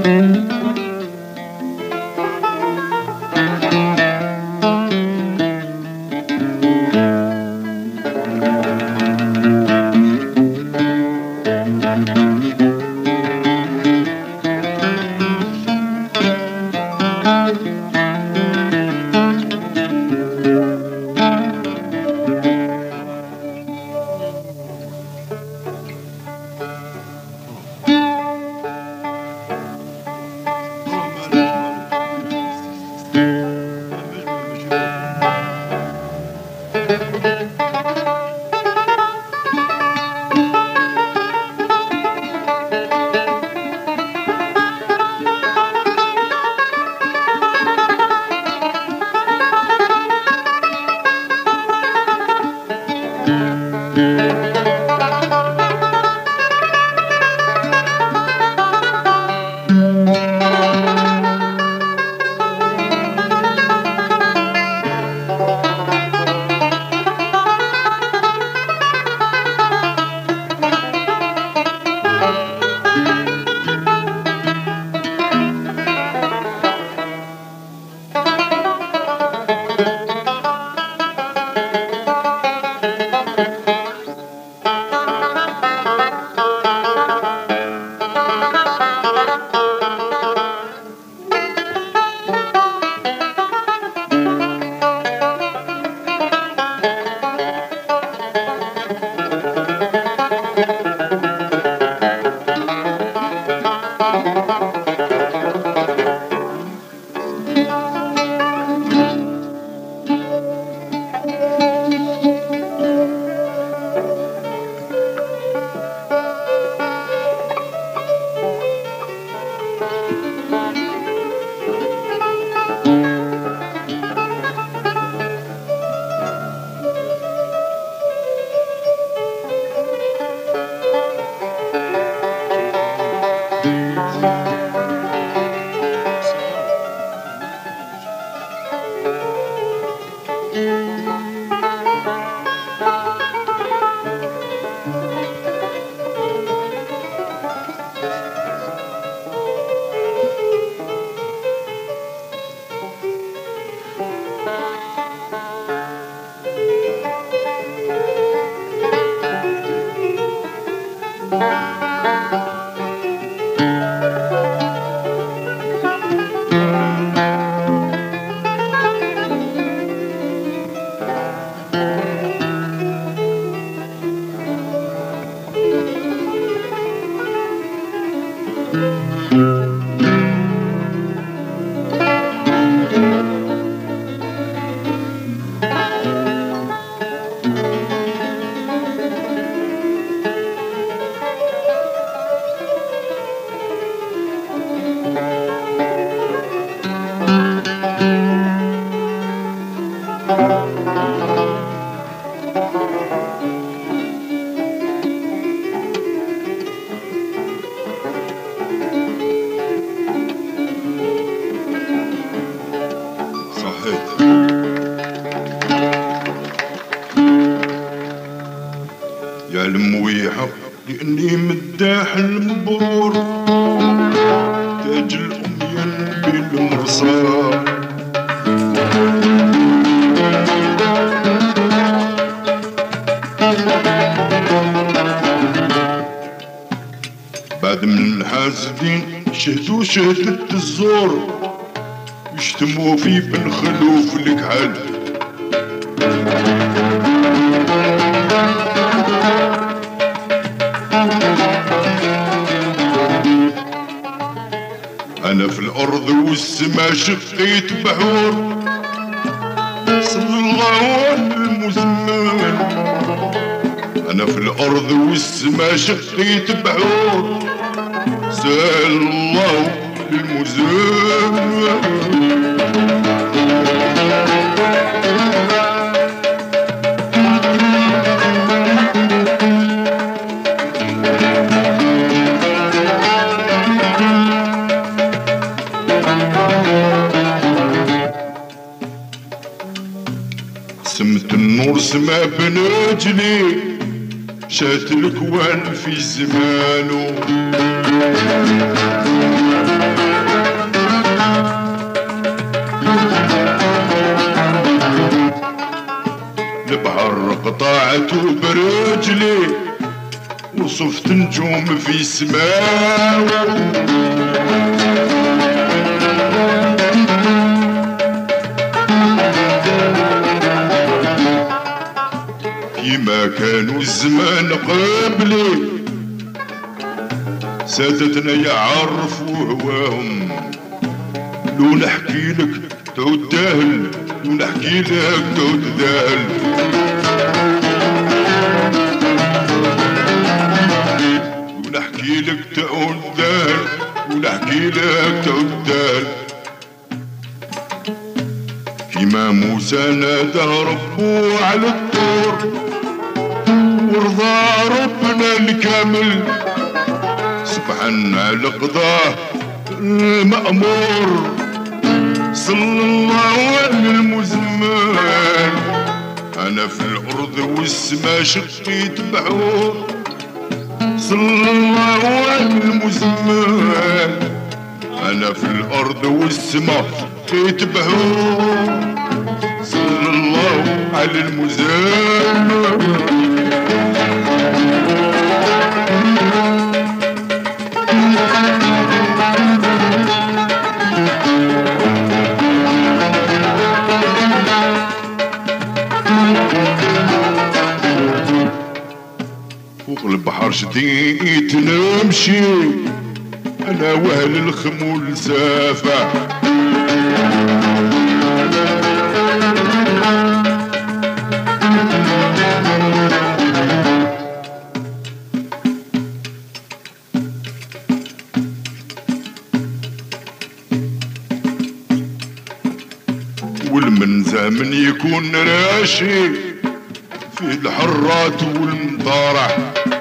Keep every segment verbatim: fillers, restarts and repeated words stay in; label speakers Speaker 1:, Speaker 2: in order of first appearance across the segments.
Speaker 1: يا المويحة لأني مداح المبرور تاج الأميان بالمرصاد بعد من الحاسدين شهدوا شهدة الزور يشتموا في بن خلوف الكحل أنا في الأرض والسما شقيت بحور صلى الله على المزمل أنا في الأرض والسما شقيت بحور سال الله للمزمل سمت النور سما بنجلي شات الكوان في زمانه السماء كيما كانوا الزمان قبلي سادتنا يعرفوا هواهم. لو نحكي لك تعود داهل، لو نحكي لك تعود داهل. لو نحكي لك تعود داهل، لو نحكي لك تعود داهل. كيما موسى نادى ربو على الطور ورضى ربنا الكامل سبحان على قضاه المأمور. صلى الله على المزمل أنا في الأرض والسما شقيت بعور. صلى الله على المزمل أنا في الأرض والسما شقيت بعور. صلى الله على المزمل فوق البحر شديت نمشي انا واهل الخمول سافع. والمنزا من يكون راشي في الحرات والمطارح.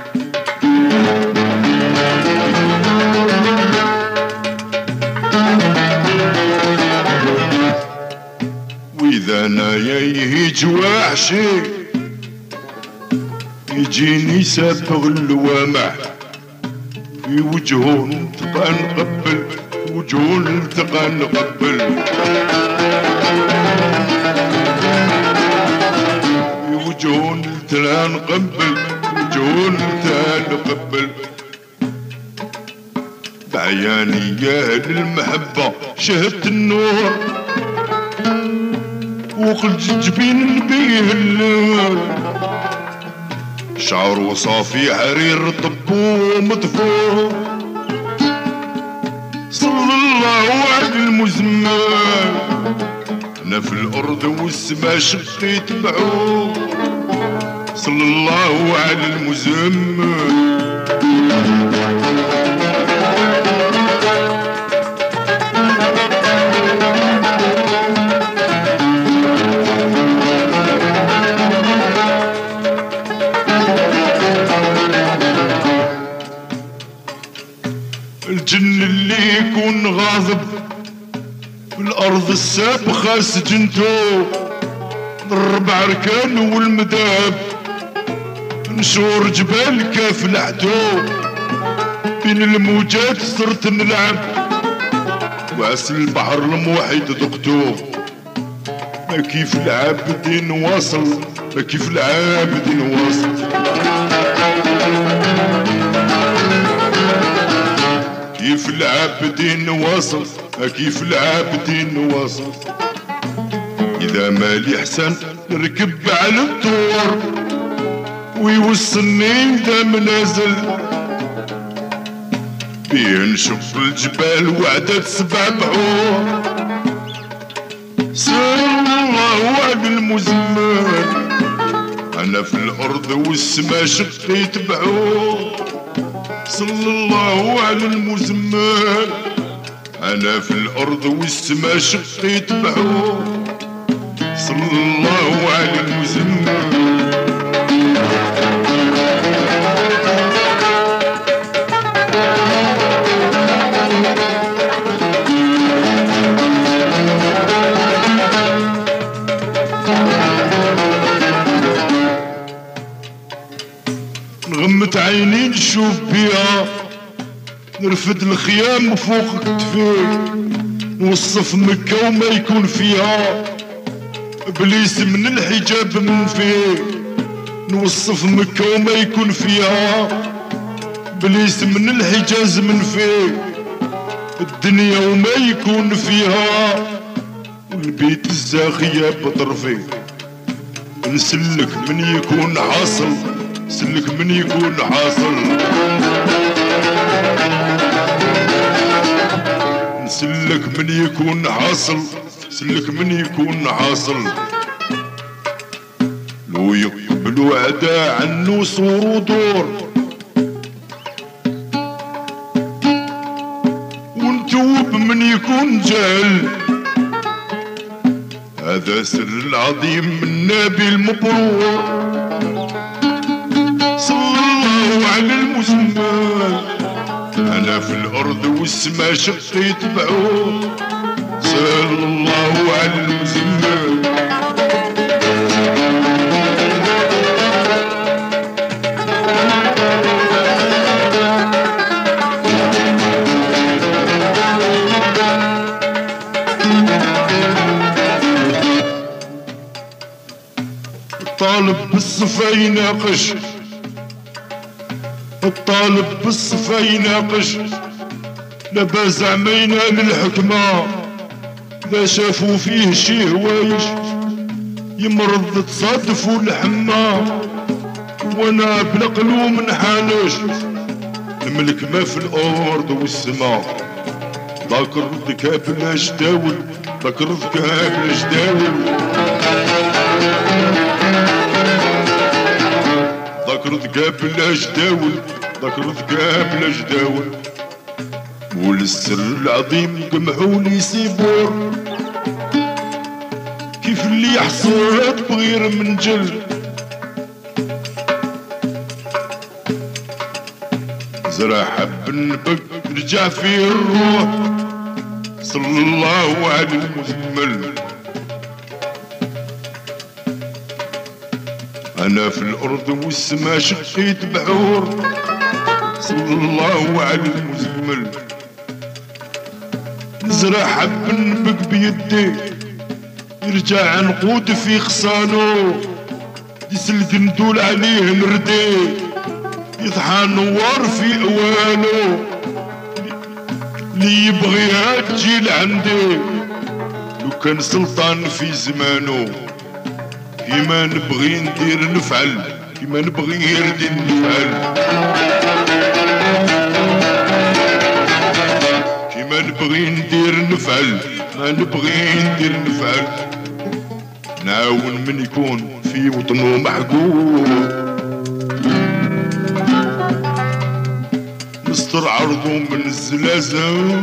Speaker 1: واذا انا يهيج وحشي يجيني سابغ اللوامع في وجهه نلتقى نقبل، في وجهه نلتقى نقبل. وجهون تلا نقبل، وجهون تلا نقبل. بعياني يا اهل المحبة شهدت النور وقلت جبين بيه اللون. شعر صافي حرير طبو مطفور. صلى الله على المزمل أنا في الأرض والسما شقيت بعور. صلى الله على المزمل الجن اللي يكون غاضب في الأرض السابخة سجنتو. الربع ركان والمداب نشور جبال كاف لحدو. بين الموجات صرت نلعب وعسل البحر الموحد ذقتو. ما كيف العابدين واصل، ما كيف العابدين واصل. كيف العابدين واصل، ما كيف العابدين واصل. إذا مالي حسن نركب على الطور ويوصلني إذا منازل. بيه نشوف الجبال وعدد سبع بعور. صلى الله على المزمل أنا في الأرض والسما شقيت بعور. صلى الله على المزمل أنا في الأرض والسما شقيت بعور. صلى الله على المزمل نغمت عيني نشوف بيها نرفد الخيام فوق كتفي. نوصف مكة وما يكون فيها ابليس من الحجاب من فيه. نوصف مكة وما يكون فيها ابليس من الحجاز من فيه الدنيا وما يكون فيها والبيت الزاخية بطرفي نسلك من يكون حاصل سلك من يكون حاصل نسلك من يكون حاصل سلك من يكون حاصل لو يقبلوا عدا عنه صور ودور ونتوب من يكون جهل هذا سر العظيم من النبي المبرور صلى الله على المسلمان انا في الارض والسما شق يتبعوه صلى الله على المسلمان الطالب بالصفا يناقش الطالب بالصفا يناقش لبا زعما ينال الحكمة إذا شافوا فيه شي هوايش يمرض تصادفوا الحمى وانا بنقلو من حالش الملك ما في الارض والسما ذاك الرد بلا جداول ذاك الرد بلا جداول ذاك الرد بلا جداول ذاك الرد بلا جداول والسر العظيم قمحولي سيبور كيف اللي يحصد بغير من جل زرع حب النبق رجع فيه الروح صلى الله على المزمل انا في الارض والسما شقيت بعور صلى الله على المزمل نزرع حب النبق بيدي يرجع نقود في خصانو يسلق ندول عليه نردي يضحى نوار في اوانو اللي يبغيها تجي لعندي لو كان سلطان في زمانو كيما نبغي ندير نفعل كيما نبغي ندير نفعل كيما نبغي ندير نفعل ما نبغي ندير نفعل نعاون من يكون في وطنو محقوق نستر عرضو من الزلازل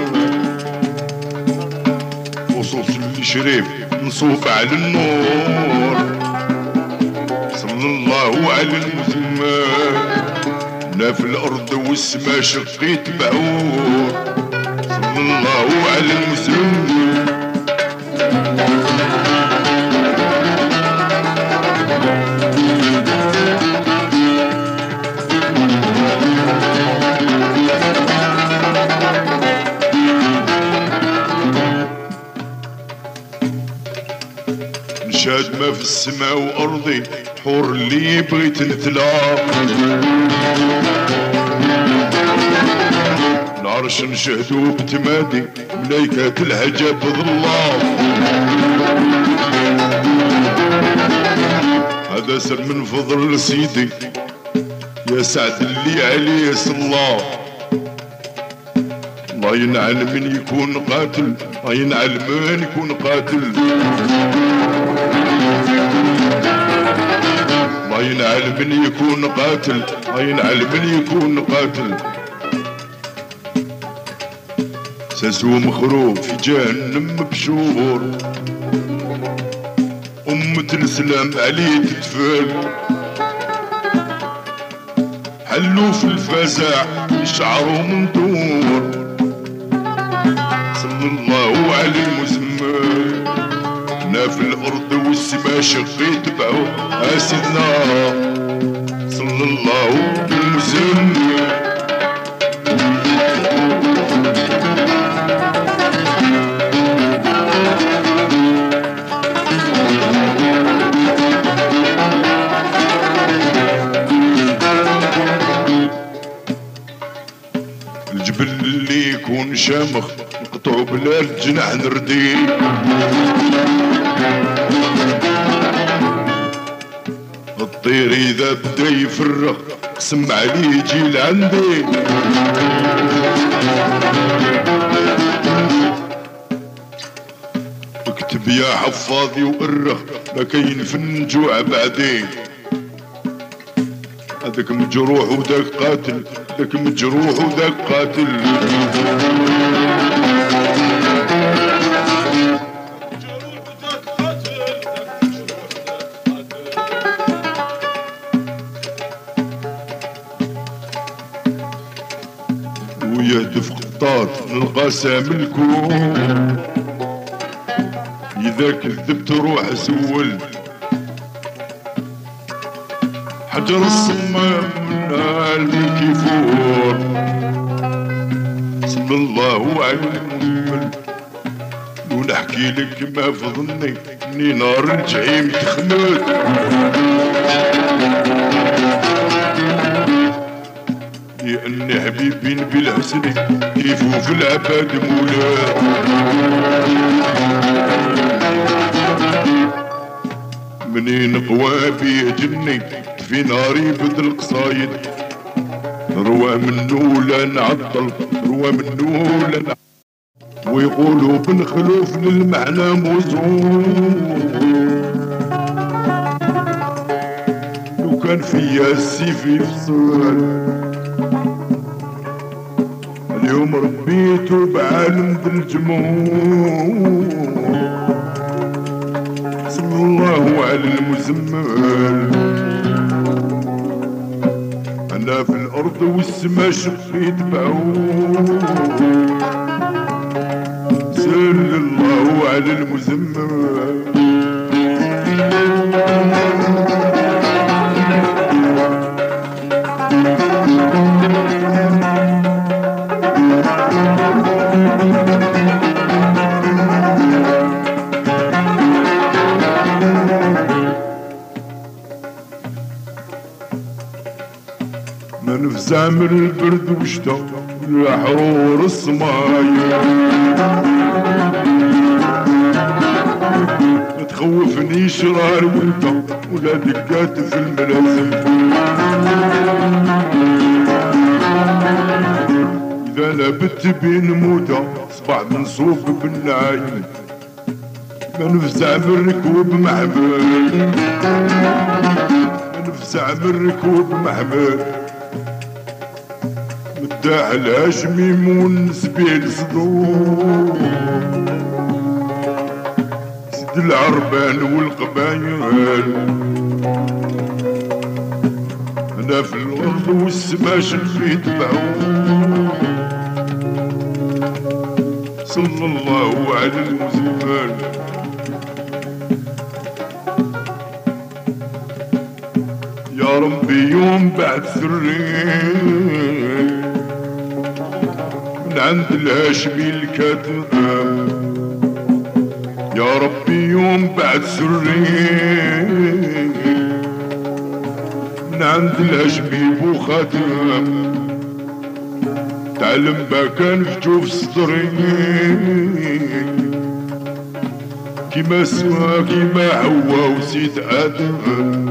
Speaker 1: وصوص اللي شريف نصوب على النور صلى الله على المزمان لا في الارض والسما شقيت بعور صلى الله على المزمان نشاد ما في السماء وارضي حور اللي بغيت نتلاق العرش نشهدو بتمادي ملايكة الحجاب ظلام هذا سر من فضل سيدي يا سعد اللي عليه صلى الله ينعل من يكون قاتل الله ينعل من يكون قاتل الله ينعل من يكون قاتل الله ينعل من يكون قاتل ساسو مخروب في جهنم بشهور أمة الإسلام عليه تتفال حلو في الفزع شعره من دور صلى الله على المزمل انا في الارض والسما شقيت بعو اسدنا صلى الله على المزمل يكون شامخ نقطعو بلا الجناح نردي. الطير اذا بدا يفرغ قسم عليه يجي لعندي. اكتب يا حفاظي وقرخ ما كاين في النجوع بعدين. هذاك مجروح وذاك قاتل، ذاك مجروح وذاك قاتل. ويهدف قطاط نلقى ساملكم. إذا كذبت روح سول حجر الصمام من كيفور. صلى الله على المؤمن. ونحكي لك ما في ظني اني نار الجحيم تخمد. لأن حبيبي نبي الحسن كيفو في العباد مولاه. منين قوى بيه جني في ناري بدل قصايد. روى منو لا نعطل، روى منو لا نعطل. ويقولوا بن خلوف للمعنى موزون. لو كان فيا السيف يفصل اليوم ربيته بعالم ذي الجمهور. صلى الله على المزمل. انا في الارض والسما شقيت بعود. صلى الله على المزمل. ما نفزع من البرد وشتا والحرور الصمايا. ما تخوفني شرار وانت ولا دقات في الملازم. اذا لابت بين موتى صباح منصوب بالنعايم. ما نفزع من ركوب محمد، ما نفزع من ركوب محمد. مداح الهاشمي منسبي لصدور. سيد العربان والقبايل. انا في الارض والسما شفيت بعود. صلى الله على المزمل. يا ربي يوم بعد سرين من عند الهاشمي الكاتب. يا ربي يوم بعد سرين من عند الهاشمي بو خاتم. تعلم ما كان في جوف صدري كيما سما كيما حوا وسيد آدم.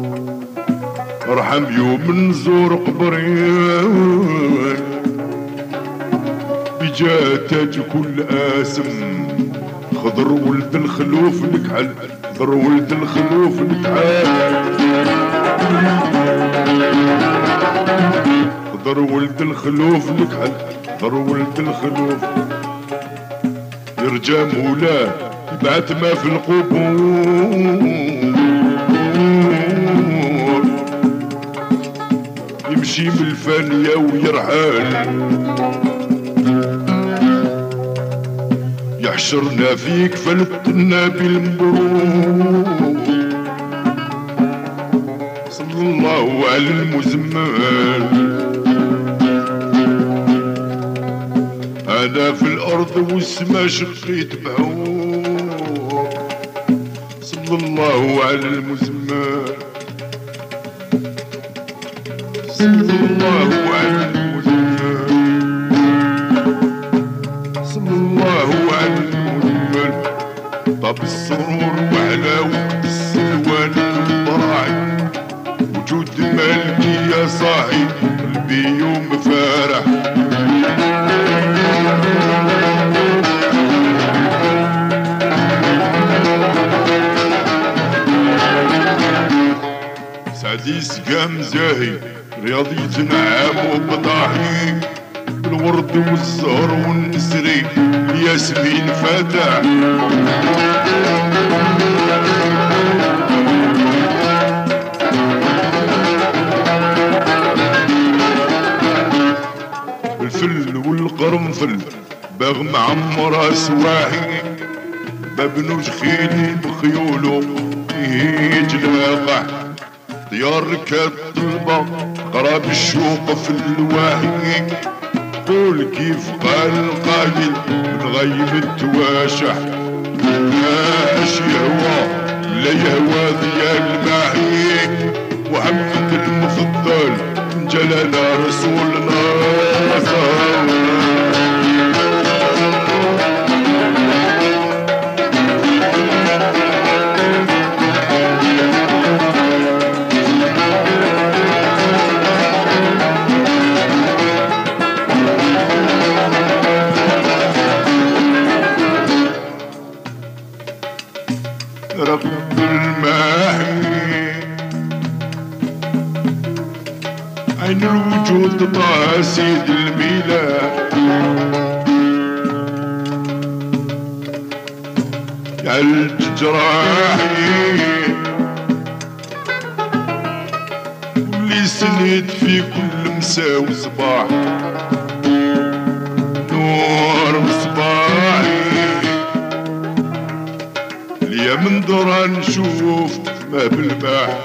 Speaker 1: ارحم يوم نزور قبري بجا تاج كل آسم. خضر ولد الخلوف نكحل، خضر ولد الخلوف نكحل. خضر ولد الخلوف نكحل، خضر ولد الخلوف. يرجى مولاه يبعت ما في القبور. يمشي من الفانية ويرحل. يحشرنا فيك فلتنا بالمبروك. صلى الله على المزمل. انا في الارض والسما شقيت بعود. صلى الله على المزمل. صلى الله على المزمل. ايام زاهي رياضية نعام وبضاحي بالورد والزهر والنسري الياسمين فاتح الفل والقرنفل باغ معمرة سواحي بابنوج خيلي بخيولو يجلاقح ديار ركاب طلبة قراب الشوق في الواحي قول كيف قال القايل من غيب التواشح ماش يهوى لا يهوى ذيال الماحي محمد المفضل من جلال رسولنا رب الماحي عين الوجود طه سيد الميلاد يعالج جراحي واللي سند في كل مساء وصباح نور مصباحي يا من درا نشوف ما بالباح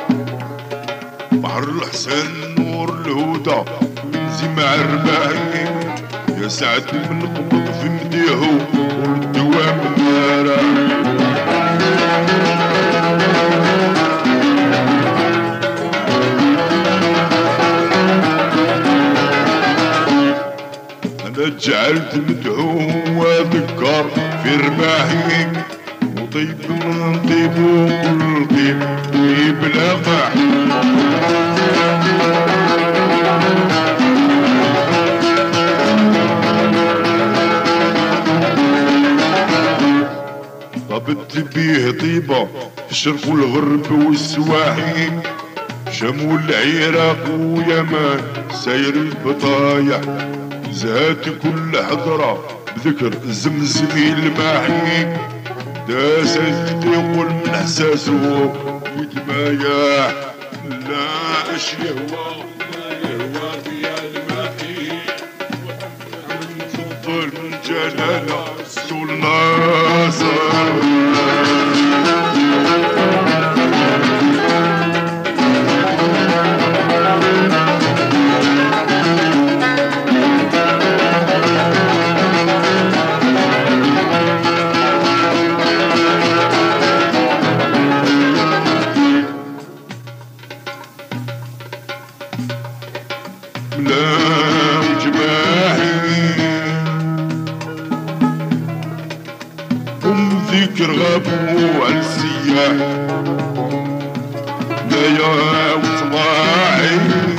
Speaker 1: بحر الحسن نور الهدى زي مع الرباحي يا سعد من قبض في مديهو والدوام مارا انا جعلت مدعو وذكر في رماحي طيب من طيب وكل طيب طيب لاقع طبت بيه طيبة في الشرق والغرب والسواحي شام والعراق ويمان ساير البطايح زهات كل حضرة بذكر زمزمي الماحي داست يقول من احساسه يتبايع لا اش يهوى يهوى يا الماحي مفضل من جلاله رسول ناصر ملام جماحي هم ذكر غابوا على السياح لا يا وصباحي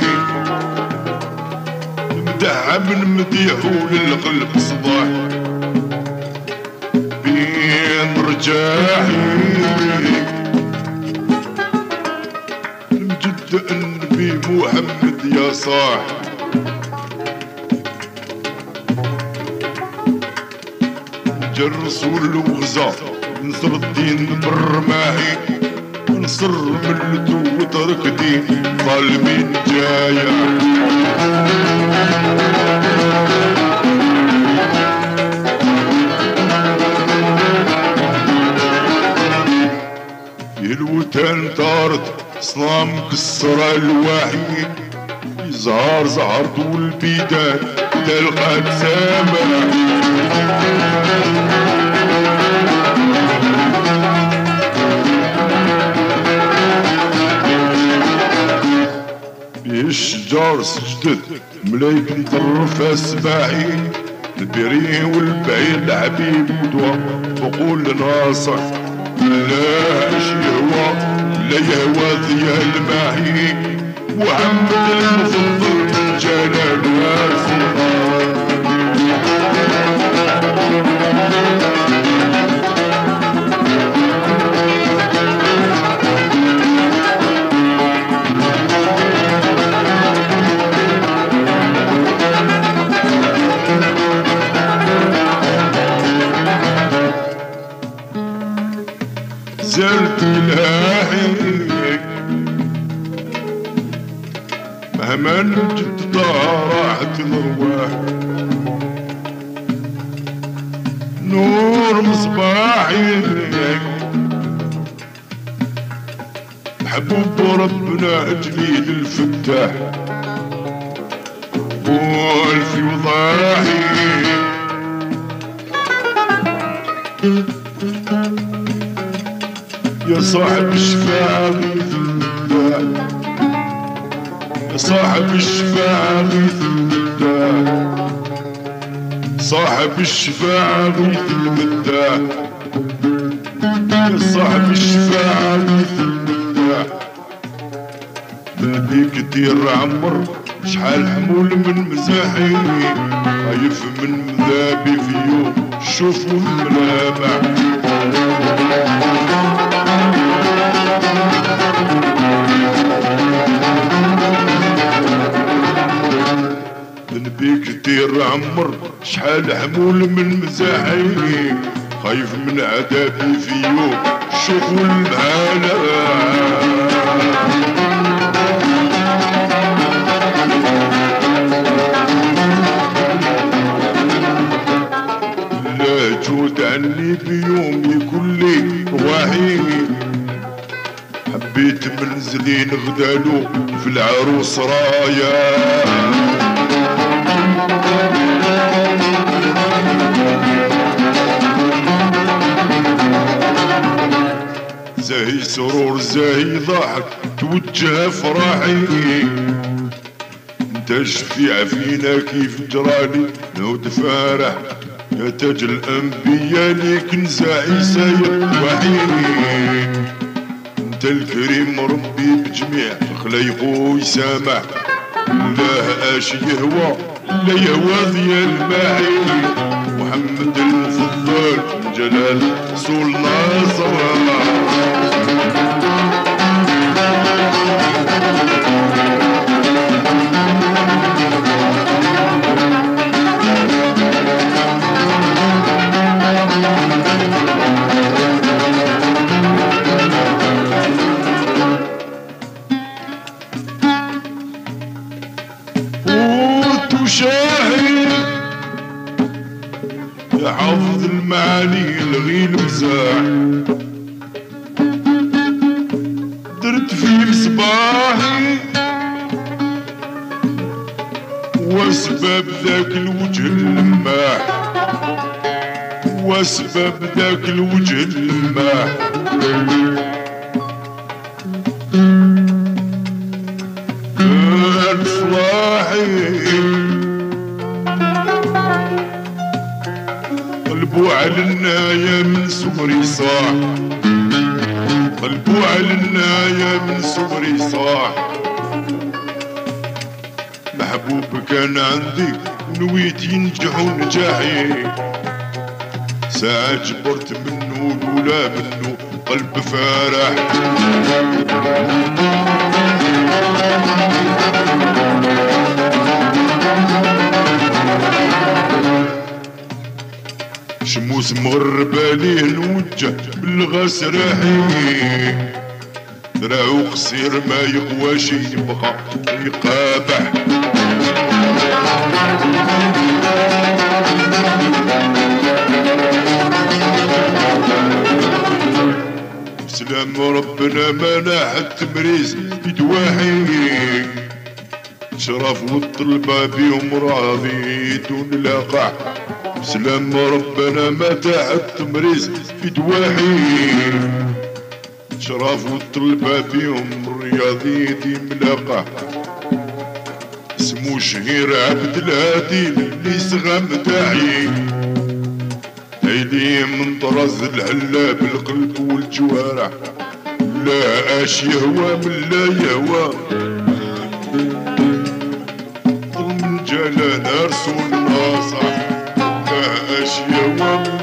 Speaker 1: مدعى من مديحو للقلب صباح بين رجاحي مجد النبي محمد يا صاح جا الرسول وغزا نصر الدين بالرماحي نصر ملته وترك دين ظالمين جاية في الوتان طارت صنام كسر الواحي يزهر زهرت والبيدان تلقى سامة الشجار سجدت ملايك يطرف السباحي البري والبعيد الحبيب ودوا وقول ناصح لا اش يهوى لا يهوى ذي الماحي محمد المفضل جلال راسي زالت تلاحي مهما نجد راحت الارواح نور مصباحي محبوب ربنا جليل الفتاح قول في وضاحي يا صاحب الشفاعة غيث المداح يا صاحب الشفاعة غيث المداح صاحب الشفاعة غيث المداح يا صاحب الشفاعة غيث المداح بيك دير عمر شحال حمول من مزاحي خايف من مذابي في يوم شوفوا الملامح بيك دير عمر شحال حمول من مزاحي خايف من عذابي في يوم شوفوا المهانة لا جود عني بيومي كلي رواحي حبيت منزلين غدالو في العروس رايا زاهي سرور زاهي ضحك توجه افراحي انت شفيع فينا كيف جرالي نود فارح يا تاج الانبياء ليك نزا عيسى وحيني انت الكريم ربي بجميع خليقو يسامح لا اش يهوى لا يهوى ذي الماعي محمد المفضل جلال رسول ناصر شاهد يا حافظ المعاني الغيل مزاح درت في مصباحي واسباب ذاك الوجه اللماح واسباب ذاك الوجه اللماح كان صلاحي قلبو على النايا من صغري صاح قلبو على النايا من صغري صاح محبوب كان عندي نويت ينجح ونجاحي ساعة جبرت منه ولا منه قلب فارح شموس مغربة ليه نوجه بالغاس راحي دراعو قصير ما يقواش يبقى يقابح سلام ربنا ما ناحت تمريز يدواحي شرف والطلبة بيهم راضي دون لاقع سلام ربنا ما تاحت تمريز في دواحي شرف والطلبة بيهم رياضي دي ملاقع اسمو شهير عبد الهادي اللي سغام داعي عيني من طرز العلا بالقلب والجوارح لا اش يهوى من لا يهوى ظلم جلانا رسول ناصح لا اش يهوى من